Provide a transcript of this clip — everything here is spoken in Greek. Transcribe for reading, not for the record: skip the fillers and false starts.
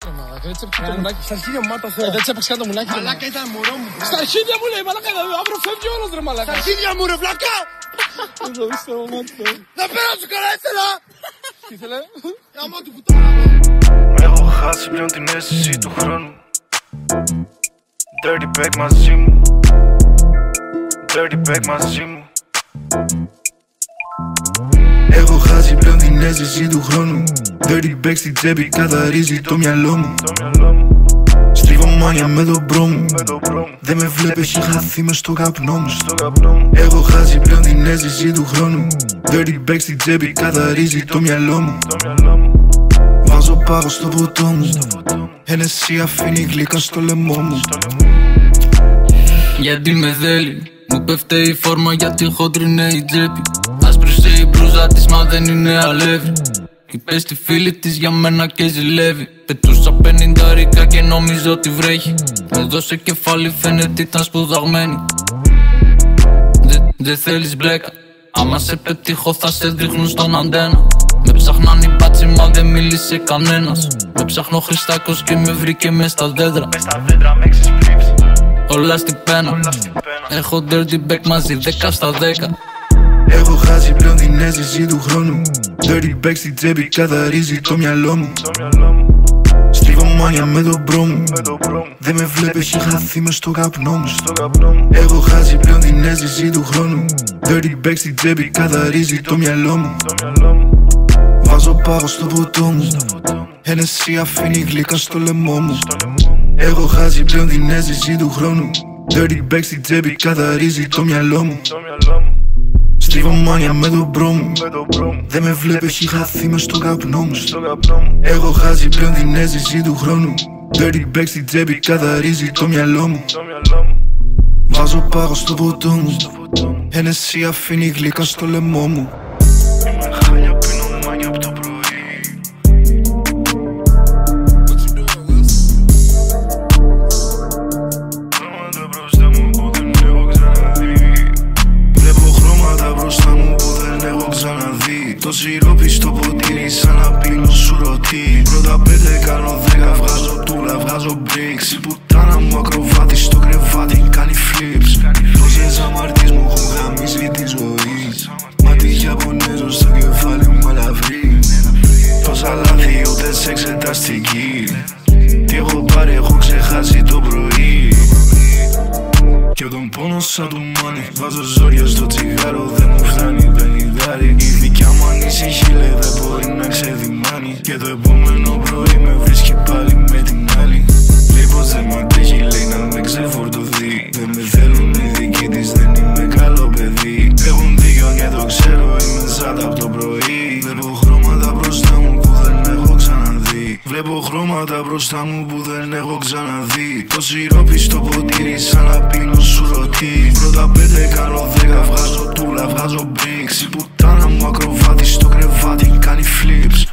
μαλάκα. Έτσι έπαιξε το μουνάκι. Στα αρχίδια μου μάτα θέλω. Έτσι έπαιξε το μουνάκι. Μαλάκα ήταν μωρό μου. Στα αρχίδια μου λέει μαλάκα. Αύριο φεύγει όλος ρε μαλάκα. Στα αρχίδια μου ρε βλάκα. Να πέρα σου καλά ήθελα. Τι ήθελε? Γαμώ του πουτάνα. Έχω χάσει πλέον την αίσθηση του χρόνου. Dirty bag μαζί μου. Dirty bag μαζί μου. Έχω χάσει πλέον την αίσθηση του χρόνου. Dirty bag στην τσέπη καθαρίζει το μυαλό μου. Στρίβω μάνια με τον μπρο μου. Δεν με βλέπεις, έχει χαθεί μες στο καπνό μου. Έχω χάσει πλέον την αίσθηση του χρόνου. Dirty bag στην τσέπη καθαρίζει το μυαλό μου. Βάζω πάγο στο ποτό μου. Ένεση αφήνει γλυκά στο λαιμό μου. Γιατί με θέλει, μου πέφτε η φόρμα γιατί χοντρινέ η τσέπη. Άσπρισε η μπλούζα της μα δεν είναι αλεύρι. Είπε στη φίλη της για μένα και ζηλεύει. Πετούσα 50 ρίκα και νόμιζω ότι βρέχει. Με δώσε κεφάλι φαίνεται ήταν σπουδαγμένη. Δεν θέλεις μπλέκα. Άμα σε πετύχω θα σε δείχνουν στον αντένα. Με ψάχναν οι μπάτσι μα δεν μίλησε κανένας. Με ψάχνω Χριστάκος και με βρήκε μες στα δέντρα. Όλα στην πένα. Έχω dirty bag μαζί 10 στα 10. Έχω χάσει πλέον την αίσθηση του χρόνου. Dirty bag στην τσέπη καθαρίζει το μυαλό μου. Στρίβω μάνια με τον μπρο μου. Δεν με βλέπεις, έχει χαθεί μες στο καπνό μου. Έχω χάσει πλέον την αίσθηση του χρόνου. Dirty bag στην τσέπη καθαρίζει το μυαλό μου. Βάζω πάγο στο ποτό μου. Ένεση αφήνει γλυκά στο λαιμό μου. Έχω χάσει πλέον την αίσθηση του χρόνου. Dirty bag στην τσέπη καθαρίζει το μυαλό μου. Στρίβω μάνια με τον μπρο μου. Δεν με βλέπεις, έχει χαθεί μες στο καπνό μου. Έχω χάσει πλέον την αίσθηση του χρόνου. Dirty bag στην τσέπη καθαρίζει το μυαλό μου. Βάζω πάγο στο ποτό μου. Ένεση αφήνει γλυκά στο λαιμό μου. Είμαι χάλια, πίνω μάνια από το πρωί. Χρώματα μπροστά μου που δεν έχω ξαναδεί. Βλέπω χρώματα μπροστά μου που δεν έχω ξαναδεί. Το σιρόπι στο ποτήρι σαν να πίνω σουρωτή. Πρώτα 5 κάνω 10, βγάζω τούλα, βγάζω bricks. Η πουτάνα μου ακροβάτη στο κρεβάτι κάνει flips. Τόσες αμαρτίες μου έχουν γαμίσει τη ζωή. Μάτι Ιαπωνέζο στο κεφάλι μου αλαβρί. Τόσα λάθη ούτε σε εξεταστική. Τι έχω πάρει έχω ξεχάσει το πρωί. Και τον πόνο σαν του μάνι. Βάζω ζόρια στο τσιγάρο δεν μου φτάνει πενιδάρι. Η δικιά μου ανησυχή λέει δεν μπορεί να ξεδιμάνει. Και το επόμενο πρωί με βρίσκει πάλι με την άλλη. Λέει πως δεν μ' αντέχει λέει να με ξεφορτωθεί. Δεν με θέλουν οι δικοί της δεν είμαι καλό παιδί. Έχουν δίκιο και το ξέρω είμαι ζάτα από το πρωί. Βλέπω χρώματα μπροστά μου που δεν έχω ξαναδεί. Βλέπω χρώματα μπροστά μου που δεν έχω ξαναδεί. Το σιρόπι στο ποτήρι σαν να πίνω σουρωτή. Πρώτα 5 κάνω 10, βγάζω τούλα, βγάζω bricks. Η πουτάνα μου ακροβάτη στο κρεβάτι κάνει flips.